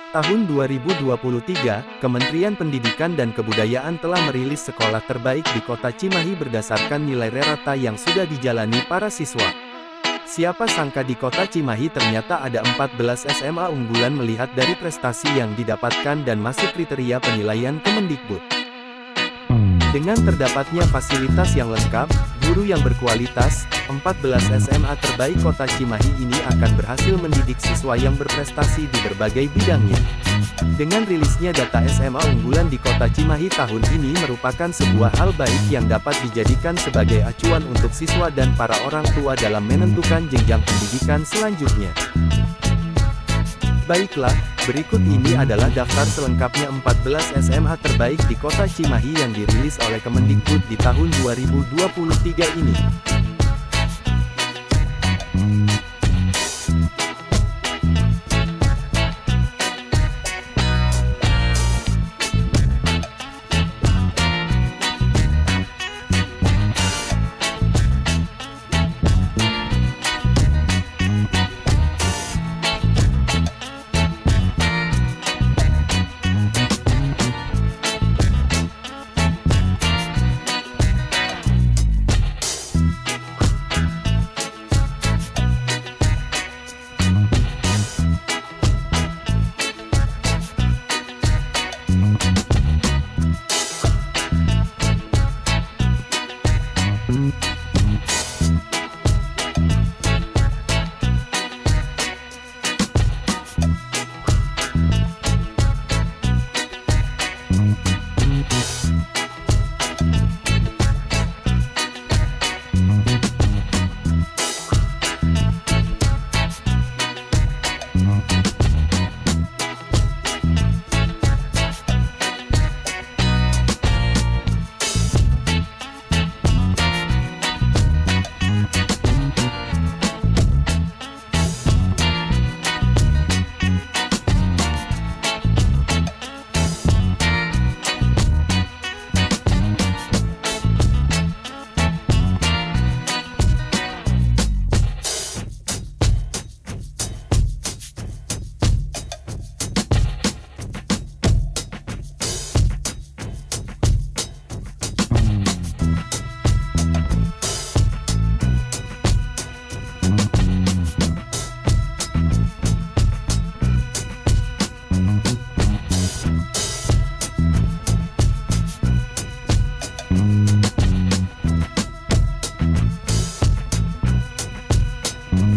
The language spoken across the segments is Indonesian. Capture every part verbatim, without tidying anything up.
Tahun dua ribu dua puluh tiga, Kementerian Pendidikan dan Kebudayaan telah merilis sekolah terbaik di Kota Cimahi berdasarkan nilai rata yang sudah dijalani para siswa. Siapa sangka di Kota Cimahi ternyata ada empat belas S M A unggulan melihat dari prestasi yang didapatkan dan masuk kriteria penilaian Kemendikbud. Dengan terdapatnya fasilitas yang lengkap, guru yang berkualitas, empat belas S M A terbaik Kota Cimahi ini akan berhasil mendidik siswa yang berprestasi di berbagai bidangnya. Dengan rilisnya data S M A unggulan di Kota Cimahi tahun ini merupakan sebuah hal baik yang dapat dijadikan sebagai acuan untuk siswa dan para orang tua dalam menentukan jenjang pendidikan selanjutnya. Baiklah, berikut ini adalah daftar selengkapnya empat belas S M A terbaik di Kota Cimahi yang dirilis oleh Kemendikbud di tahun dua ribu dua puluh tiga ini.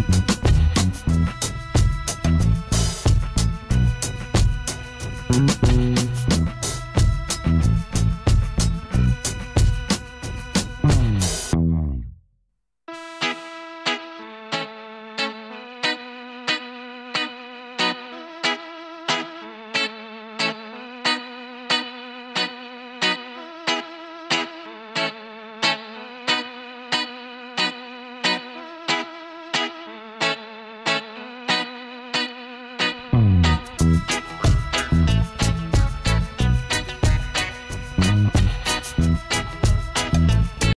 Mm-hmm.